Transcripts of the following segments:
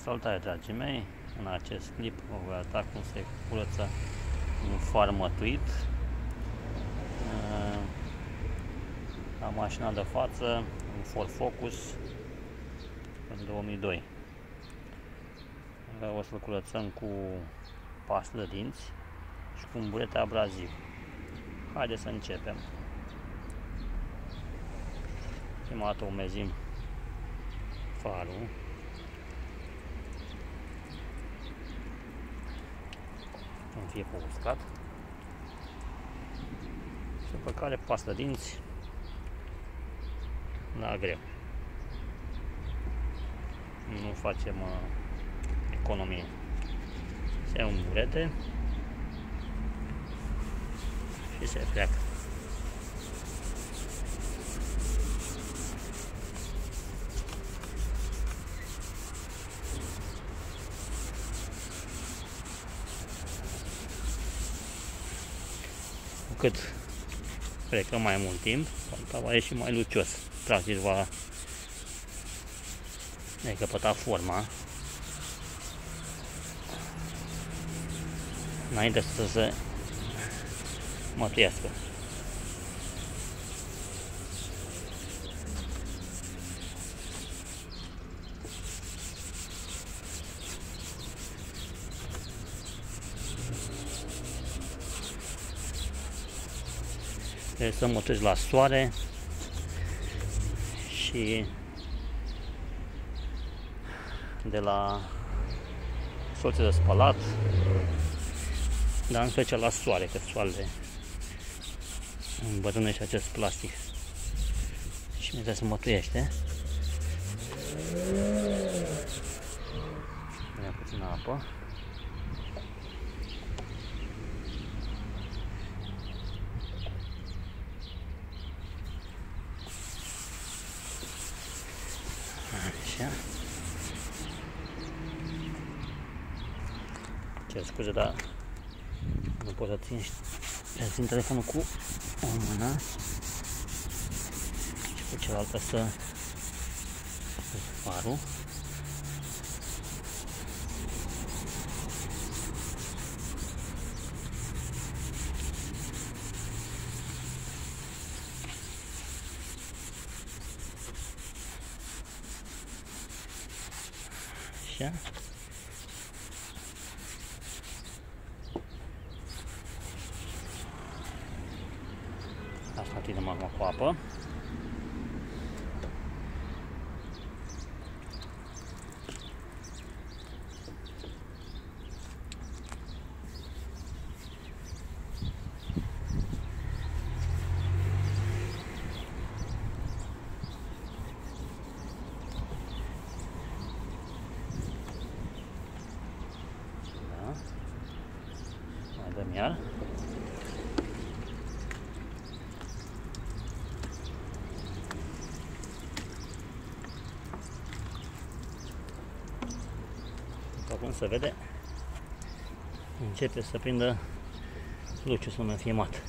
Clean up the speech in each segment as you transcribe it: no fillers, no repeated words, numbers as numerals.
Salutare, dragii mei! În acest clip vă voi arăta cum se curăță un far mătuit la mașina de față, un Ford Focus în 2002. O să-l curățăm cu pastă de dinți și cu un burete abraziv. Haideți să începem. Prima dată umezim farul. Să fie pe uscat. Și după care pasta dinți la greu. Nu facem economie. Se ia un burete și se pleacă. Cu cât plecă mai mult timp, va ieși mai lucios. Practic va recăpăta forma înainte să se mătuiască. Trebuie să mătuiesc la soare și de la soțe de spălat, dar în special la soare, că soarele îmbătrânește acest plastic și mi se mătuiește. Ia puțină apă. Așa. Cer scuze, dar nu pot să țin telefonul cu o mână și cu cealaltă să farul. Așa. Asta atingem acum cu apă. Mai dăm iar. După cum se vede, începe să prindă luciul, să nu mai fie mat.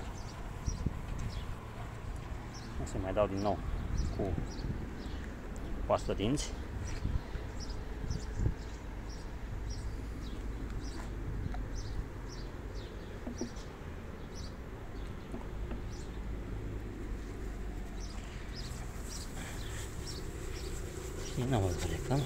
O să mai dau din nou cu pastă dinți. Și nu mă plecăm.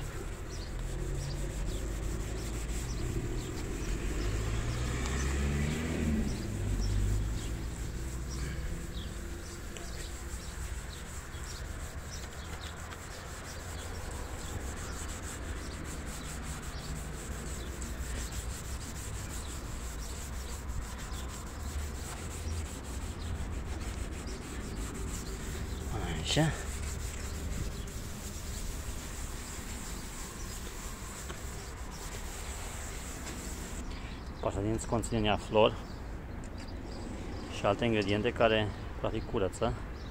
Așa. Pasta dinți conține neaflor și alte ingrediente care practic curăță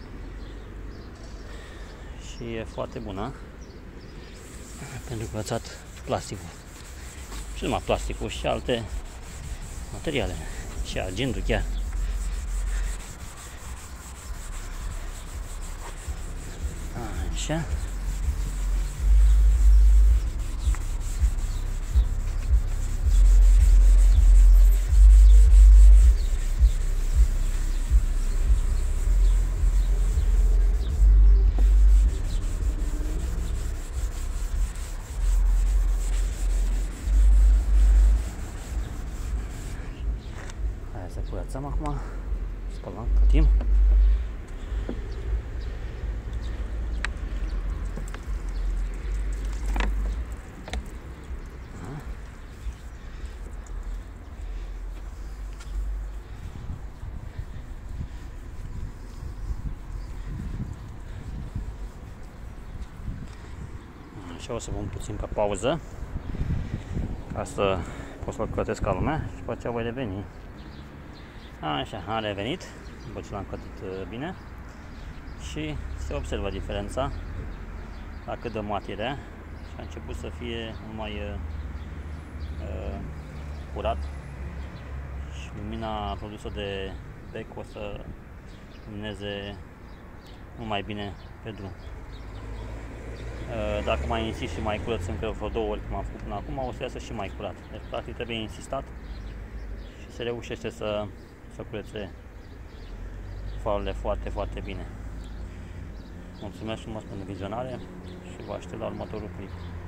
și e foarte bună pentru curățat plasticul. Și numai plasticul și alte materiale și argintul chiar. Așa. Să curățăm acum, spălăm, cătim. Și o să pun puțin pe pauză ca să pot să-l cătesc ca lumea și după aceea voi reveni. Așa, am revenit după ce l-am cătit bine și se observă diferența la cât de mat era și a început să fie mai curat și lumina produsă de bec o să lumineze mult mai bine pe drum. Dacă mai insist și mai curăț încă vreo 2 ori cum am făcut până acum, o să iasă și mai curat. Deci practic trebuie insistat și se reușește să curețe farurile foarte, foarte bine. Mulțumesc frumos pentru vizionare și vă aștept la următorul clip.